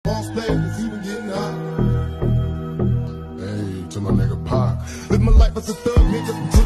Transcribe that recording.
Boss playing, it's even getting hot. Hey, to my nigga Pac. Live my life as a thug, nigga.